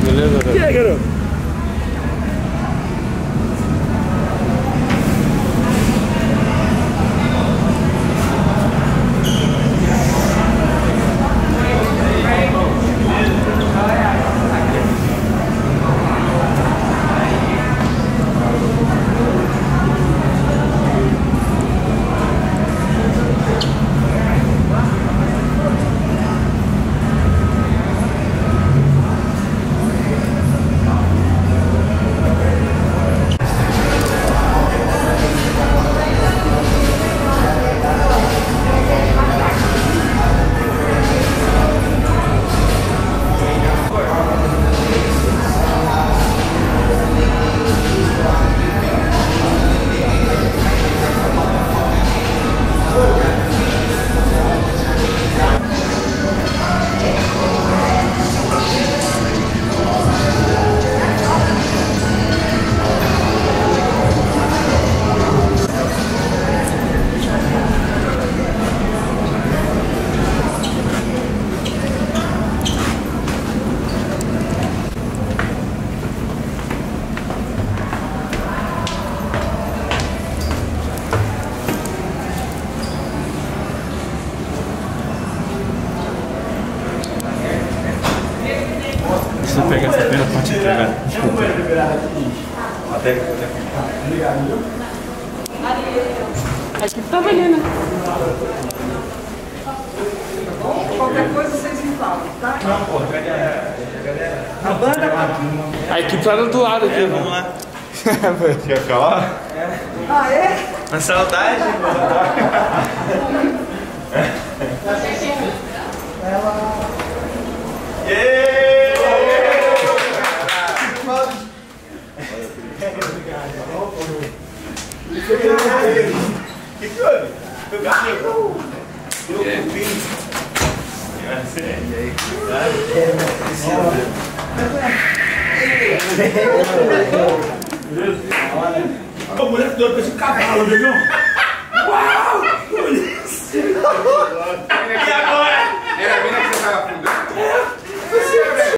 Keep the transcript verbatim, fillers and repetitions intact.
Beleza, velho? E aí, garoto? Deixa eu pegar essa pena pra te pegar. Desculpa. Até que. A equipe tava ali, né? Qualquer coisa vocês me falam, tá? Não, pô, cadê a. A banda tá aqui. A equipe tá do lado aqui, É, vamos lá. Quer ficar lá? Ah, é? Uma saudade, Ela... Yeah! O que que houve? Foi gatinho? Eu vi. E aí? O moleque doido com esse cavalo, viu?